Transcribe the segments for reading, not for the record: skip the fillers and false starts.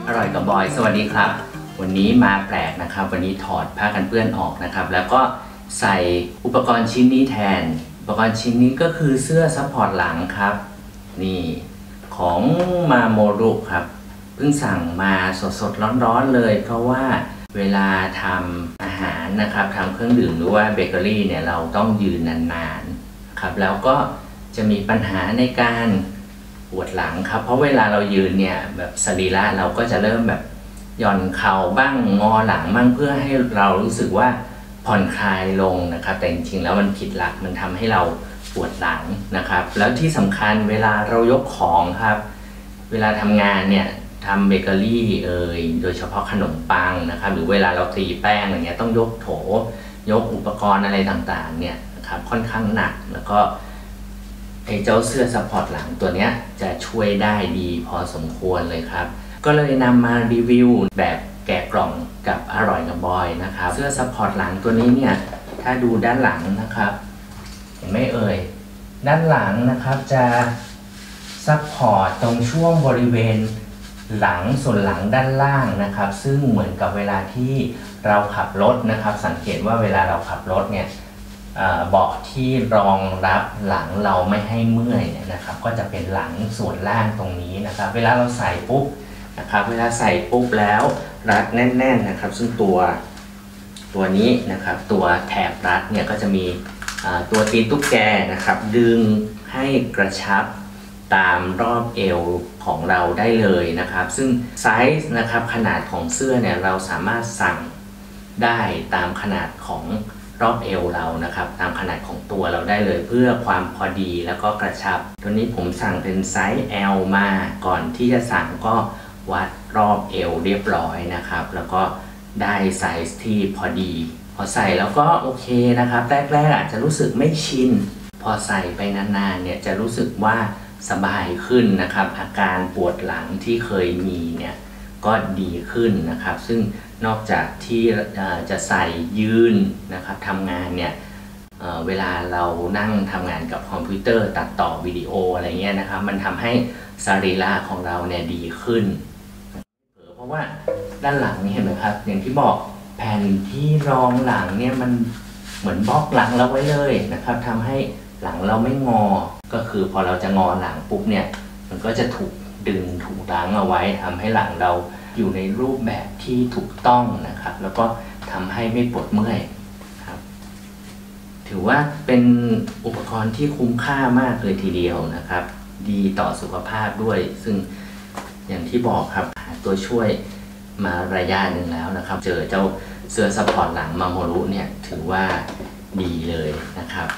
อร่อยกับบอยสวัสดีครับวันนี้มาแปลกนะครับวันนี้ถอดผ้ากันเปื้อนออกนะครับแล้วก็ใส่อุปกรณ์ชิ้นนี้แทนอุปกรณ์ชิ้นนี้ก็คือเสื้อซัพพอร์ตหลังครับนี่ของมาโมรุครับเพิ่งสั่งมาสดๆร้อนๆเลยเพราะว่าเวลาทำอาหารนะครับทำเครื่องดื่มหรือว่าเบเกอรี่เนี่ยเราต้องยืนนานๆครับแล้วก็จะมีปัญหาในการปวดหลังครับเพราะเวลาเรายืนเนี่ยแบบสรีระเราก็จะเริ่มแบบหย่อนเข่าบ้างงอหลังบ้างเพื่อให้เรารู้สึกว่าผ่อนคลายลงนะครับแต่จริงๆแล้วมันผิดหลักมันทำให้เราปวดหลังนะครับแล้วที่สำคัญเวลาเรายกของครับเวลาทำงานเนี่ยทำเบเกอรี่โดยเฉพาะขนมปังนะครับหรือเวลาเราตีแป้งอะไรเงี้ยต้องยกโถยกอุปกรณ์อะไรต่างๆเนี่ยนะครับค่อนข้างหนักแล้วก็เจ้าเสื้อซัพพอร์ตหลังตัวนี้จะช่วยได้ดีพอสมควรเลยครับก็เลยนำมารีวิวแบบแกะกล่องกับอร่อยกับบอยนะครับเสื้อซัพพอร์ตหลังตัวนี้เนี่ยถ้าดูด้านหลังนะครับเห็นไหมด้านหลังนะครับจะซัพพอร์ตตรงช่วงบริเวณหลังส่วนหลังด้านล่างนะครับซึ่งเหมือนกับเวลาที่เราขับรถนะครับสังเกตว่าเวลาเราขับรถเนี่ยเบาะที่รองรับหลังเราไม่ให้เมื่อยเนี่ยนะครับก็จะเป็นหลังส่วนล่างตรงนี้นะครับเวลาเราใส่ปุ๊บนะครับเวลาใส่ปุ๊บแล้วรัดแน่นๆนะครับซึ่งตัวนี้นะครับตัวแถบรัดเนี่ยก็จะมีตัวตีนตุ๊กแกนะครับดึงให้กระชับตามรอบเอวของเราได้เลยนะครับซึ่งไซส์นะครับขนาดของเสื้อเนี่ยเราสามารถสั่งได้ตามขนาดของรอบเอวเรานะครับตามขนาดของตัวเราได้เลยเพื่อความพอดีแล้วก็กระชับตัวนี้ผมสั่งเป็นไซส์ L มาก่อนที่จะสั่งก็วัดรอบเอวเรียบร้อยนะครับแล้วก็ได้ไซส์ที่พอดีพอใส่แล้วก็โอเคนะครับแรกๆอาจจะรู้สึกไม่ชินพอใส่ไปนานๆเนี่ยจะรู้สึกว่าสบายขึ้นนะครับอาการปวดหลังที่เคยมีเนี่ยก็ดีขึ้นนะครับซึ่งนอกจากที่จะใส่ยืนนะครับทำงานเนี่ยเวลาเรานั่งทำงานกับคอมพิวเตอร์ตัดต่อวิดีโออะไรเงี้ยนะครับมันทำให้สรีระของเราเนี่ยดีขึ้นเพราะว่าด้านหลังนี่เห็นไหมครับอย่างที่บอกแผ่นที่รองหลังเนี่ยมันเหมือนบล็อกหลังเราไว้เลยนะครับทำให้หลังเราไม่งอก็คือพอเราจะงอหลังปุ๊บเนี่ยมันก็จะถูกดึงถูกรั้งเอาไว้ทำให้หลังเราอยู่ในรูปแบบที่ถูกต้องนะครับแล้วก็ทำให้ไม่ปวดเมื่อยครับถือว่าเป็นอุปกรณ์ที่คุ้มค่ามากเลยทีเดียวนะครับดีต่อสุขภาพด้วยซึ่งอย่างที่บอกครับหาตัวช่วยมาระยะหนึ่งแล้วนะครับเจอเจ้าเสื้อซัพพอร์ตหลังมาโมรุเนี่ยถือว่าดีเลยนะครับ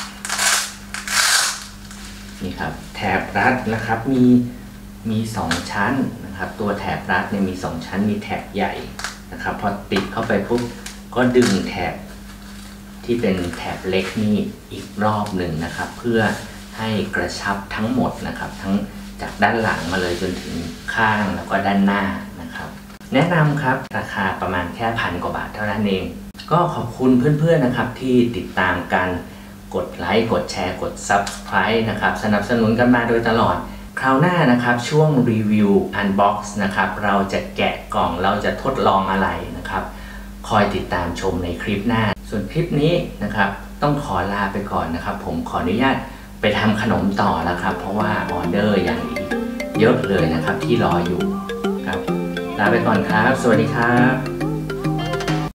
นี่ครับแถบรัดนะครับมี2ชั้นนะครับตัวแถบรัดเนี่ยมี2ชั้นมีแถบใหญ่นะครับพอติดเข้าไปปุ๊บก็ดึงแถบที่เป็นแถบเล็กนี่อีกรอบหนึ่งนะครับเพื่อให้กระชับทั้งหมดนะครับทั้งจากด้านหลังมาเลยจนถึงข้างแล้วก็ด้านหน้านะครับแนะนำครับราคาประมาณแค่1,000 กว่าบาทเท่านั้นเองก็ขอบคุณเพื่อนๆนะครับที่ติดตามกันกดไลค์กดแชร์กด Subscribe นะครับสนับสนุนกันมาโดยตลอดคราวหน้านะครับช่วงรีวิว Unbox นะครับเราจะแกะกล่องเราจะทดลองอะไรนะครับคอยติดตามชมในคลิปหน้าส่วนคลิปนี้นะครับต้องขอลาไปก่อนนะครับผมขออนุญาตไปทำขนมต่อแล้วครับเพราะว่าออเดอร์อย่างเยอะเลยนะครับที่รออยู่ครับลาไปก่อนครับสวัสดีครับ